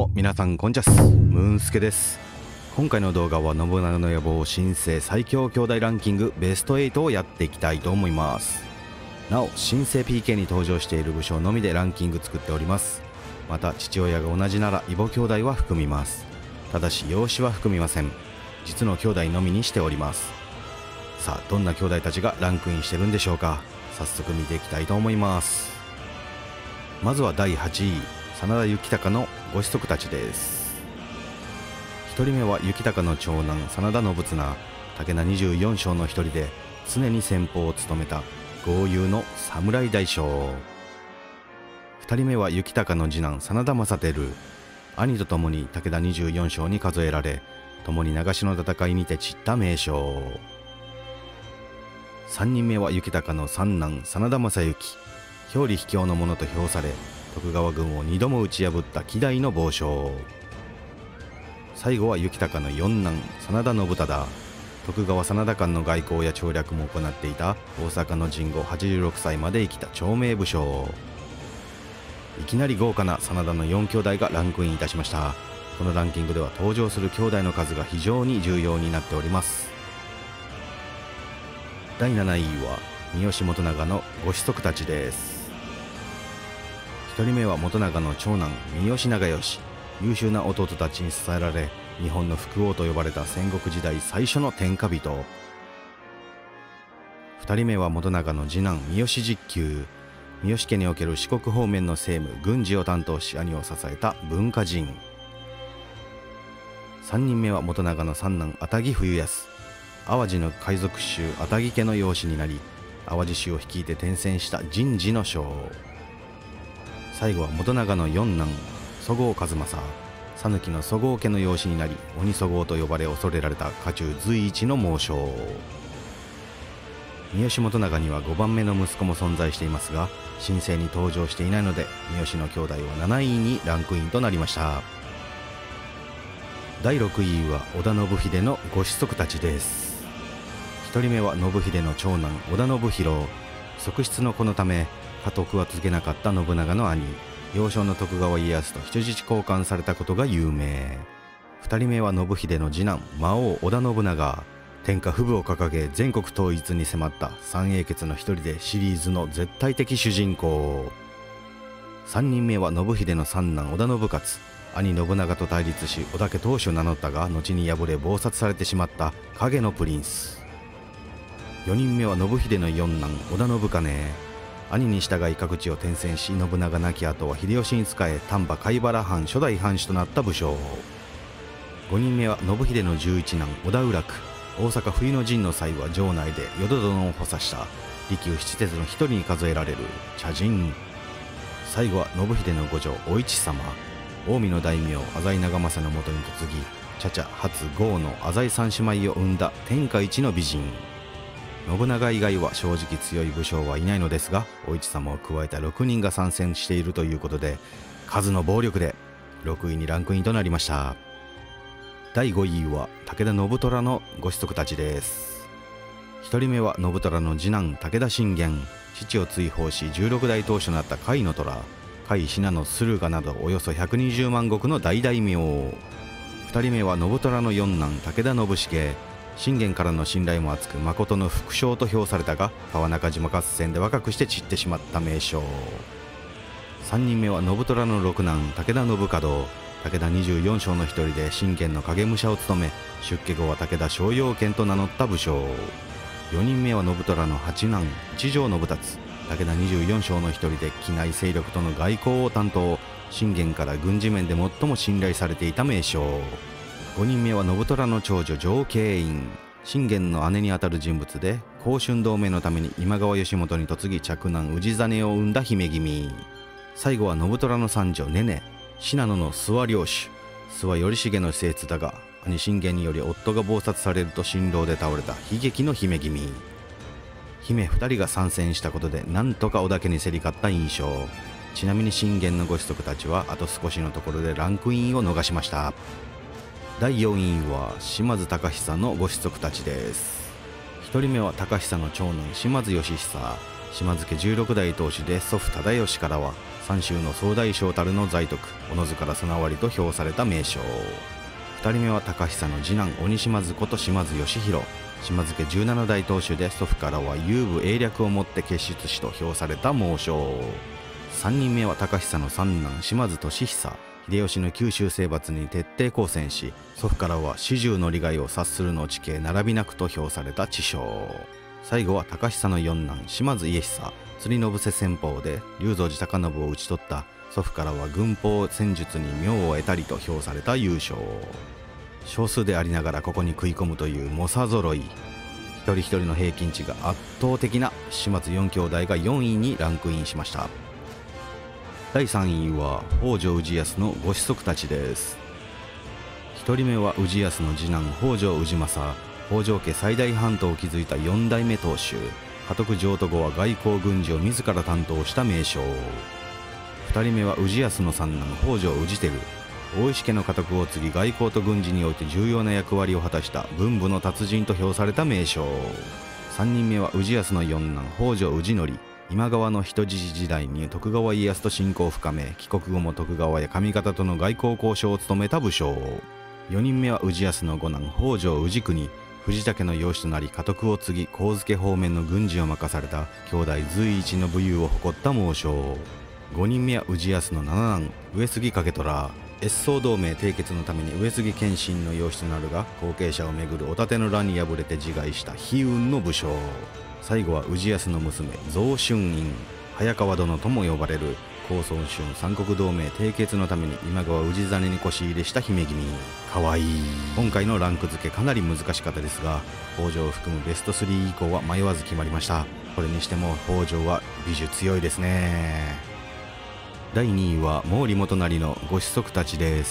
も皆さんこんちゃす、ムーンスケです。今回の動画は信長の野望新生最強兄弟ランキングベスト8をやっていきたいと思います。なお新生 PK に登場している武将のみでランキング作っております。また父親が同じなら異母兄弟は含みます。ただし養子は含みません。実の兄弟のみにしております。さあどんな兄弟たちがランクインしてるんでしょうか。早速見ていきたいと思います。まずは第8位、真田幸孝のご子息たちです。1人目は幸孝の長男真田信綱、武田24将の一人で常に先鋒を務めた豪遊の侍大将。2人目は幸孝の次男真田正輝、兄と共に武田24将に数えられ、共に長篠の戦いにて散った名将。3人目は幸孝の三男真田昌幸、表裏秘境の者と評され徳川軍を2度も打ち破った希代の豪将。最後は幸孝の四男真田信忠、徳川真田間の外交や調略も行っていた大阪の陣後86歳まで生きた長命武将。いきなり豪華な真田の4兄弟がランクインいたしました。このランキングでは登場する兄弟の数が非常に重要になっております。第7位は三好元長のご子息たちです。1人目は元長の長男三好長慶、優秀な弟たちに支えられ日本の福王と呼ばれた戦国時代最初の天下人。2人目は元長の次男三好実久、三好家における四国方面の政務軍事を担当し兄を支えた文化人。3人目は元長の三男熱木冬康、淡路の海賊衆熱木家の養子になり淡路州を率いて転戦した人事の将。最後は元長の四男十河一正、讃岐の十河家の養子になり鬼十河と呼ばれ恐れられた家中随一の猛将。三好元長には5番目の息子も存在していますが新生に登場していないので三好の兄弟は7位にランクインとなりました。第6位は織田信秀のご子息たちです。1人目は信秀の長男織田信弘、側室の子のため家督は続けなかった信長の兄、幼少の徳川家康と人質交換されたことが有名。2人目は信秀の次男魔王織田信長、天下布武を掲げ全国統一に迫った三英傑の一人でシリーズの絶対的主人公。3人目は信秀の三男織田信雄、兄信長と対立し織田家当主を名乗ったが後に敗れ謀殺されてしまった影のプリンス。4人目は信秀の四男織田信兼、兄に従い各地を転戦し信長亡き後は秀吉に仕え丹波貝原藩初代藩主となった武将。5人目は信秀の11男織田浦久、大阪冬の陣の際は城内で淀殿を補佐した利休七鉄の一人に数えられる茶人。最後は信秀の五女お市様、近江の大名浅井長政のもとに嫁ぎ茶々初郷の浅井三姉妹を生んだ天下一の美人。信長以外は正直強い武将はいないのですがお市様を加えた6人が参戦しているということで数の暴力で6位にランクインとなりました。第5位は武田信虎のご子息たちです。1人目は信虎の次男武田信玄、父を追放し16代当主となった甲斐の虎、甲斐信濃駿河などおよそ120万石の大大名。2人目は信虎の四男武田信繁、信玄からの信頼も厚く誠の副将と評されたが川中島合戦で若くして散ってしまった名将。3人目は信虎の六男武田信門、武田24将の一人で信玄の影武者を務め出家後は武田逍遙剣と名乗った武将。4人目は信虎の八男一条信達、武田24将の一人で畿内勢力との外交を担当、信玄から軍事面で最も信頼されていた名将。5人目は信虎の長女常慶院、信玄の姉にあたる人物で甲春同盟のために今川義元に嫁ぎ嫡男氏真を生んだ姫君。最後は信虎の三女ねね、信濃の諏訪領主、諏訪頼重の正室だが兄信玄により夫が謀殺されると新郎で倒れた悲劇の姫君。姫2人が参戦したことでなんとか織田家に競り勝った印象。ちなみに信玄のご子息たちはあと少しのところでランクインを逃しました。第4位は島津隆久のご子息たちです。1人目は隆久の長男島津義久、島津家16代当主で祖父忠義からは三州の総大将たるの在徳、小野津から備わりと評された名将。2人目は高久の次男鬼島津こと島津義弘。島津家17代当主で、祖父からは勇武英略をもって傑出しと評された猛将。3人目は高久の三男島津俊久。秀吉の九州征伐に徹底抗戦し、祖父からは始終の利害を察するの地形並びなくと評された知将。最後は高久の四男島津家久。釣り信瀬戦法で龍造寺高信を討ち取った。祖父からは軍法戦術に妙を得たりと評された優勝。少数でありながらここに食い込むという猛者揃い。一人一人の平均値が圧倒的な島津4兄弟が4位にランクインしました。第3位は北条氏康のご子息たちです。1人目は氏康の次男北条氏政。北条家最大藩統を築いた4代目当主。家督譲渡後は外交軍事を自ら担当した名将。2人目は氏康の三男北条氏輝。大石家の家督を継ぎ、外交と軍事において重要な役割を果たした文武の達人と評された名将。3人目は氏康の四男北条氏則。今川の人質時代に徳川家康と親交を深め、帰国後も徳川や上方との外交交渉を務めた武将。4人目は氏康の五男北条氏国。藤田家の養子となり、家督を継ぎ上野方面の軍事を任された兄弟随一の武勇を誇った猛将。5人目は氏康の七男上杉景虎。越宋同盟締結のために上杉謙信の養子となるが、後継者をめぐるお立ての乱に敗れて自害した悲運の武将。最後は氏康の娘増春院。早川殿とも呼ばれる高宗春三国同盟締結のために今川氏真に腰入れした姫君。かわいい。今回のランク付けかなり難しかったですが、北条を含むベスト3以降は迷わず決まりました。これにしても北条は美女強いですね。第2位は毛利元就のご子息たちです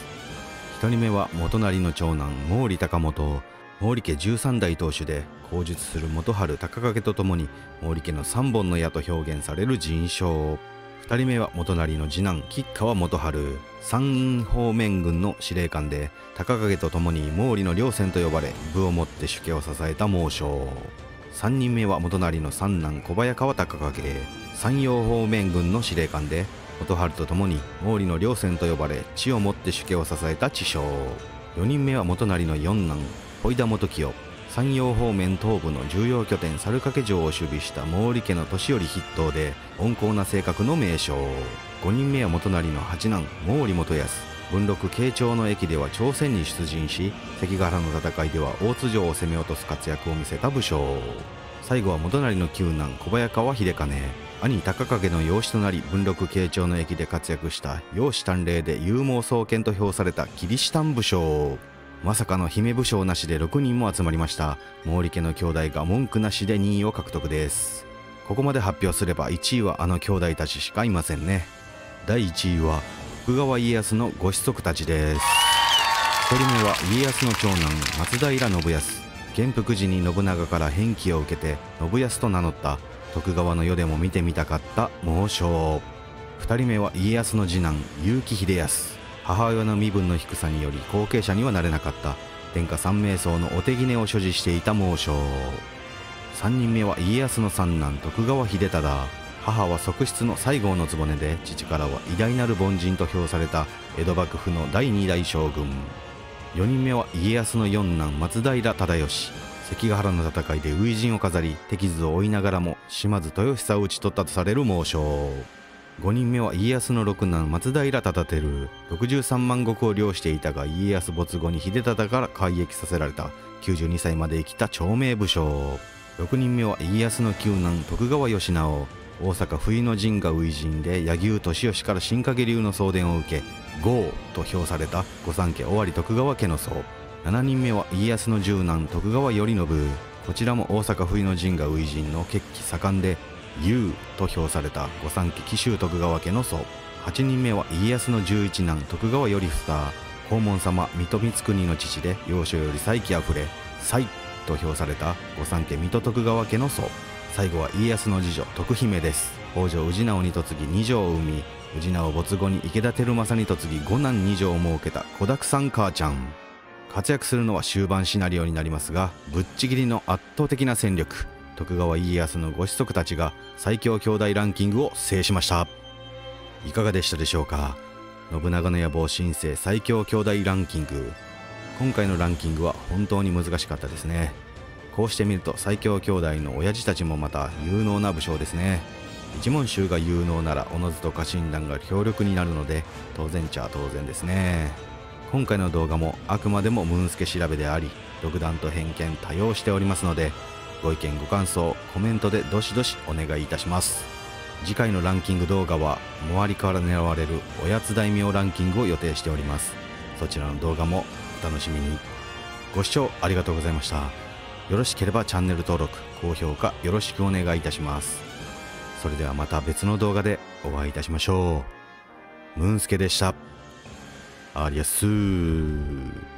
。1人目は元就の長男毛利高元。毛利家13代当主で、口述する元春高景とともに毛利家の3本の矢と表現される仁将。2人目は元就の次男吉川元春。山陰方面軍の司令官で、高景とともに毛利の両線と呼ばれ、武をもって主家を支えた猛将。3人目は元就の三男小早川高景。山陽方面軍の司令官で、元春とともに毛利の両線と呼ばれ、知をもって主家を支えた知将。4人目は元就の四男小田元清。山陽方面東部の重要拠点猿掛城を守備した毛利家の年寄筆頭で、温厚な性格の名将。5人目は元就の八男毛利元康。文禄慶長の役では朝鮮に出陣し、関ヶ原の戦いでは大津城を攻め落とす活躍を見せた武将。最後は元就の九男小早川秀兼。兄高景の養子となり、文禄慶長の役で活躍した容姿端麗で勇猛壮健と評されたキリシタン武将。まさかの姫武将なしで6人も集まりました。毛利家の兄弟が文句なしで2位を獲得です。ここまで発表すれば1位はあの兄弟たちしかいませんね。第1位は徳川家康のご子息たちです。1人目は家康の長男松平信康。元服時に信長から返記を受けて信康と名乗った徳川の世でも見てみたかった猛将。2人目は家康の次男結城秀康。母親の身分の低さにより後継者にはなれなかった天下三名僧のお手杵を所持していた猛将。3人目は家康の三男徳川秀忠。母は側室の西郷局で、父からは偉大なる凡人と評された江戸幕府の第2代将軍。4人目は家康の四男松平忠義。関ヶ原の戦いで初陣を飾り、敵図を追いながらも島津豊久を討ち取ったとされる猛将。5人目は家康の六男松平忠輝。63万石を領していたが、家康没後に秀忠から改易させられた92歳まで生きた長命武将。6人目は家康の九男徳川義直。大阪冬の陣が初陣で柳生利義から新影流の送電を受け、豪と評された御三家尾張徳川家の僧。7人目は家康の十男徳川頼信。こちらも大阪冬の陣が初陣の血気盛んで勇と評された御三家紀州徳川家の僧。8人目は家康の11男徳川頼房。黄門様水戸光圀の父で幼少より才気あふれ才と評された御三家水戸徳川家の僧。最後は家康の次女徳姫です。北条氏直に嫁ぎ二女を産み、氏直没後に池田輝政に嫁ぎ五男二女を設けた子だくさん母ちゃん。活躍するのは終盤シナリオになりますが、ぶっちぎりの圧倒的な戦力、徳川家康のご子息たちが最強兄弟ランキングを制しました。 いかがでしたでしょうか。信長の野望新生最強兄弟ランキング。今回のランキングは本当に難しかったですね。こうしてみると最強兄弟の親父たちもまた有能な武将ですね。一門衆が有能ならおのずと家臣団が強力になるので当然ちゃ当然ですね。今回の動画もあくまでもムーンスケ調べであり、独断と偏見多用しておりますので、ご意見ご感想コメントでどしどしお願いいたします。次回のランキング動画は周りから狙われるおやつ大名ランキングを予定しております。そちらの動画もお楽しみに。ご視聴ありがとうございました。よろしければチャンネル登録高評価よろしくお願いいたします。それではまた別の動画でお会いいたしましょう。ムーンスケでした。ありやっすー。